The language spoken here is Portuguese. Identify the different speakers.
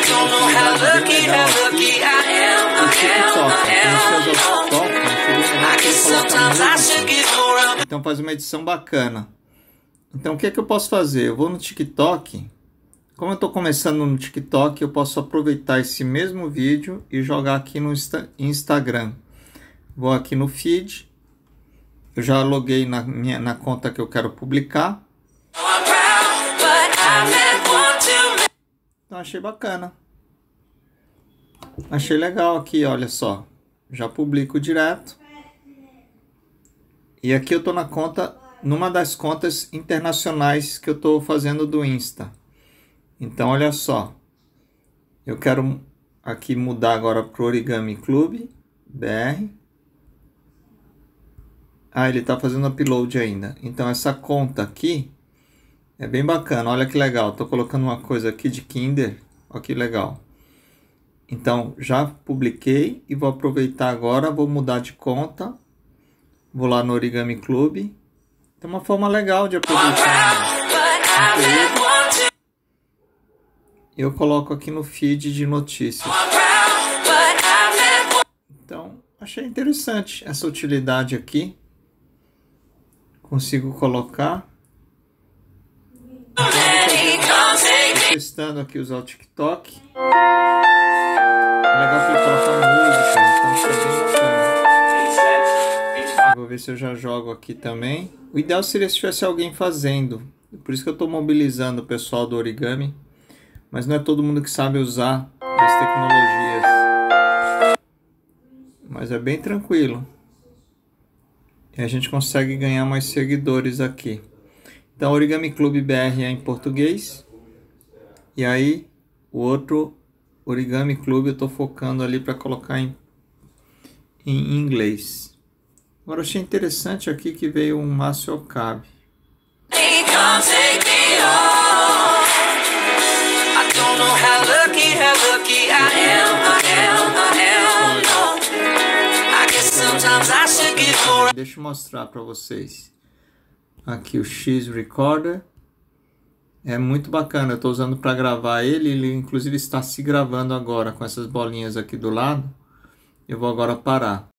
Speaker 1: don't know how lucky I am.
Speaker 2: O TikTok, conhecer o TikTok,
Speaker 1: I guess sometimes I should get more.
Speaker 2: então faz uma edição bacana. Então o que é que eu posso fazer? Eu vou no TikTok. Como eu estou começando no TikTok, eu posso aproveitar esse mesmo vídeo e jogar aqui no Instagram. Vou aqui no feed. Eu já loguei na conta que eu quero publicar. Então achei bacana. Achei legal aqui, olha só. Já publico direto. E aqui eu estou na conta, numa das contas internacionais que eu estou fazendo do Insta. Então olha só. Eu quero aqui mudar agora para o Origami Club BR. Ah, ele está fazendo upload ainda. Então essa conta aqui é bem bacana. Olha que legal. Estou colocando uma coisa aqui de Kinder. Olha que legal. Então já publiquei e vou aproveitar agora. Vou mudar de conta. Vou lá no Origami Club. É uma forma legal de aproveitar conteúdo. Eu coloco aqui no feed de notícias. Então achei interessante essa utilidade aqui. Consigo colocar. Estou testando aqui usar o TikTok. É legal que ele coloca música, então fica bem bacana. Vou ver se eu já jogo aqui também. O ideal seria se tivesse alguém fazendo. Por isso que eu estou mobilizando o pessoal do origami. Mas não é todo mundo que sabe usar as tecnologias. Mas é bem tranquilo. E a gente consegue ganhar mais seguidores aqui. Então, Origami Club BR é em português. E aí, o outro Origami Club eu estou focando ali para colocar em inglês. Agora, eu achei interessante aqui que veio um Márcio Okabe. Deixa eu mostrar para vocês. Aqui o X Recorder. É muito bacana. Eu estou usando para gravar ele. Ele inclusive está se gravando agora com essas bolinhas aqui do lado. Eu vou agora parar.